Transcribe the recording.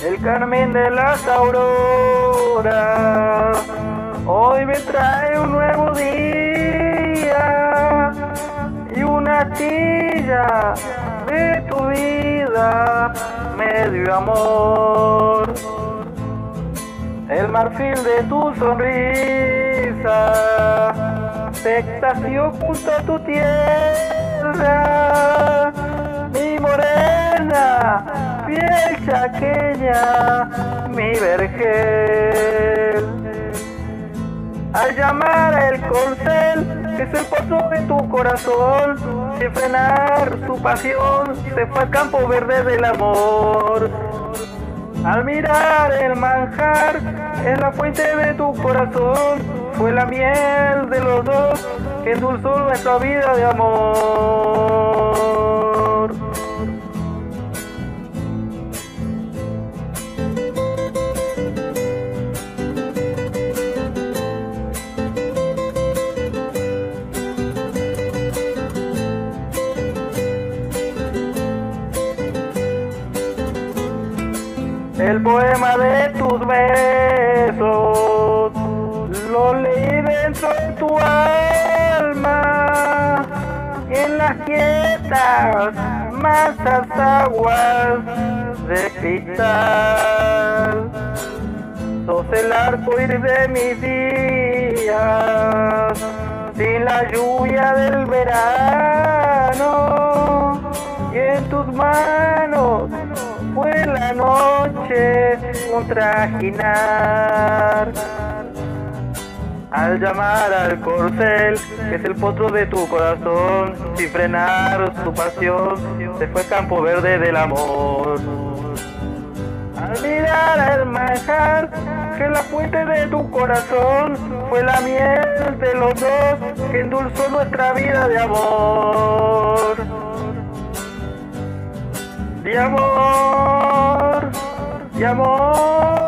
el carmín de las auroras. Hoy me trae un nuevo día y una astilla de tu vida me dio amor. El marfil de tu sonrisa se extasió junto a tu tierra. Mi morena, piel chaqueña, mi vergel. Al llamar a el corcel, que es el potro de tu corazón, sin frenar su pasión, se fue al campo verde del amor. Al mirar el manjar, en la fuente de tu corazón, fue la miel de los dos que endulzó nuestra vida de amor. El poema de tus besos lo leí dentro de tu alma, en las quietas mansas aguas de cristal. Sos el arco iris de mis días, sin la lluvia del verano, y en tus manos fue la noche un trajinar. Al llamar al corcel, que es el potro de tu corazón, sin frenar su pasión, se fue campo verde del amor. Al mirar al manjar, que la fuente de tu corazón fue la miel de los dos que endulzó nuestra vida de amor. De amor, de amor.